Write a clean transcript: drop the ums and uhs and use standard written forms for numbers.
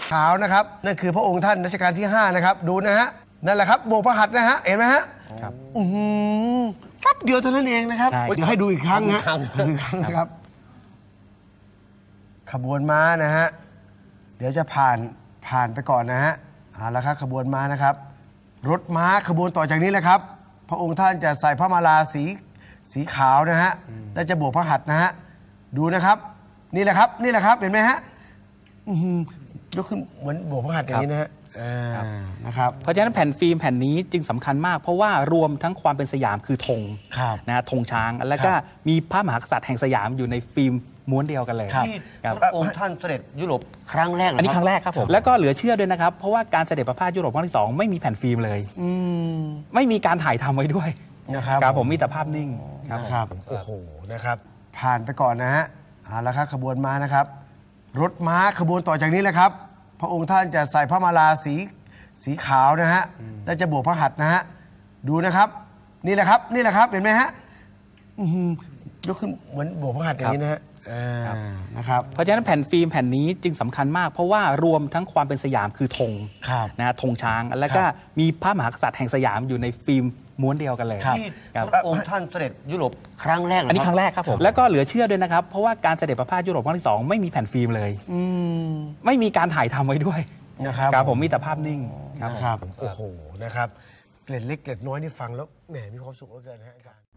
ขาวนะครับนั่นคือพระองค์ท่านรัชกาลที่5นะครับดูนะฮะนั่นแหละครับโบกพระหัตถ์นะฮะเห็นไหมฮะครับแป๊บเดียวเท่านั้นเองนะครับใช่เดี๋ยวให้ดูอีกครั้งนะดูอีกครั้งนะครับ ขบวนม้านะฮะเดี๋ยวจะผ่านไปก่อนนะฮะเอาละครับขบวนม้านะครับรถม้าขบวนต่อจากนี้แหละครับ พระองค์ท่านจะใส่พระมาลาสีขาวนะฮะและจะโบกพระหัตถ์นะฮะดูนะครับนี่แหละครับเห็นไหมฮะยกขึ้นเหมือนโบกพระหัตถ์อย่างนี้นะฮะนะครับเพราะฉะนั้นแผ่นฟิล์มแผ่นนี้จึงสำคัญมากเพราะว่ารวมทั้งความเป็นสยามคือธงนะธงช้างแล้วก็มีพระมหากษัตริย์แห่งสยามอยู่ในฟิล์มม้วนเดียวกันเลยที่พระองค์ท่านเสด็จยุโรปครั้งแรกอันนี้ครั้งแรกครับผมแล้วก็เหลือเชื่อด้วยนะครับเพราะว่าการเสด็จประพาสยุโรปครั้งที่2ไม่มีแผ่นฟิล์มเลยไม่มีการถ่ายทำไว้ด้วยนะครับผมมีแต่ภาพนิ่งครับโอ้โหนะครับผ่านไปก่อนนะฮะเอาละครับขบวนม้านะครับรถม้าขบวนต่อจากนี้แหละครับ พระองค์ท่านจะใส่พระมาลาสีขาวนะฮะและจะโบกพระหัตถ์นะฮะดูนะครับนี่แหละครับเห็นไหมฮะยกขึ้นเหมือนโบกพระหัตถ์อย่างนี้นะฮะนะครับเพราะฉะนั้นแผ่นฟิล์มแผ่นนี้จึงสำคัญมากเพราะว่ารวมทั้งความเป็นสยามคือธงนะธงช้างแล้วก็มีพระมหากษัตริย์แห่งสยามอยู่ในฟิล์มม้วนเดียวกันเลยที่พระองค์ท่านเสด็จยุโรปครั้งแรกอันนี้ครั้งแรกครับผมแล้วก็เหลือเชื่อด้วยนะครับเพราะว่าการเสด็จประพาสยุโรปครั้งที่2ไม่มีแผ่นฟิล์มเลยไม่มีการถ่ายทำไว้ด้วยนะครับผมมีแต่ภาพนิ่งครับโอ้โหนะครับเกล็ดเล็กเกล็ดน้อยนี่ฟังแล้วแหมมีความสุขเหลือเกินนะอาจารย์